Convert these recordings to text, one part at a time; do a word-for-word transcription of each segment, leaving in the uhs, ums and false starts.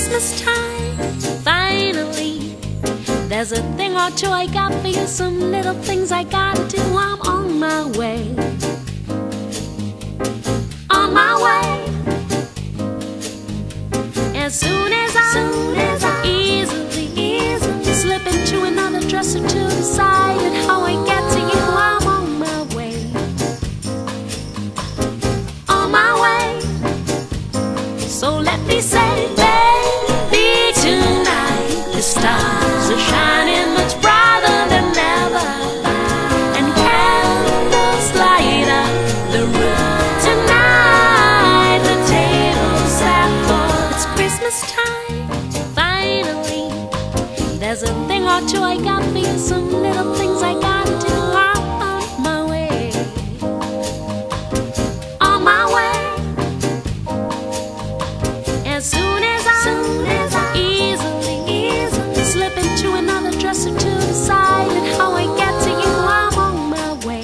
Christmas time, finally. There's a thing or two I got for you, some little things I gotta do. I'm on my way, on my way. As soon as I, soon as I easily, easily slip into another dress or two, decided how I get to you. I'm on my way, on my way. So let me say, baby, tonight the stars are shining much brighter than ever, and candles light up the room. Tonight the table's set for, it's Christmas time, finally. There's a thing or two I got for you, some little things I gotta do. I'm on my way, on my way. As soon as I, soon as I easily, easily slip into another dress or two, decided how I get to you. I'm on my way,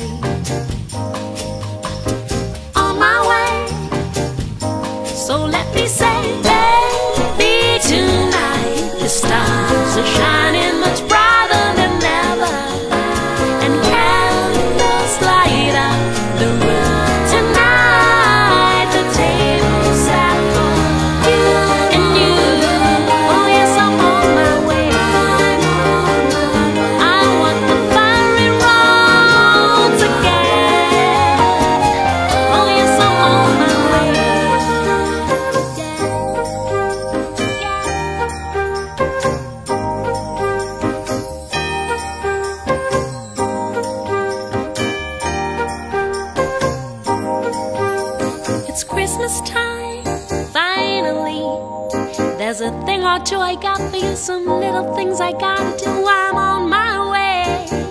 on my way. So let me say, baby, tonight the stars are shining much brighter than ever, and candles light up the room. Tonight the table's set for you and you. Oh yes, I'm on my way. I want the fiery roads again. Oh yes, I'm on my way. It's Christmas time, finally. There's a thing or two I got for you, some little things I gotta do. I'm on my way.